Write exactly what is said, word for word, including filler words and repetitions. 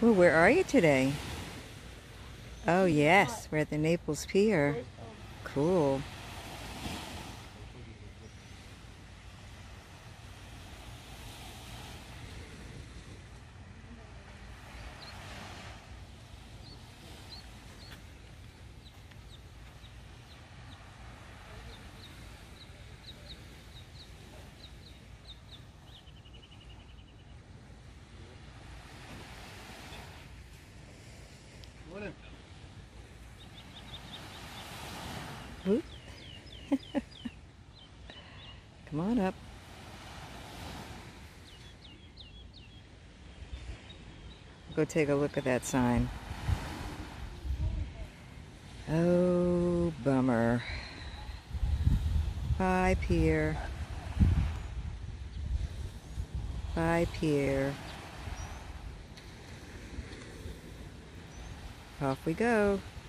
Well, where are you today? Oh, yes, we're at the Naples Pier. Cool. Whoop. Come on up. Go take a look at that sign. Oh, bummer. Bye, pier. Bye, pier. Off we go.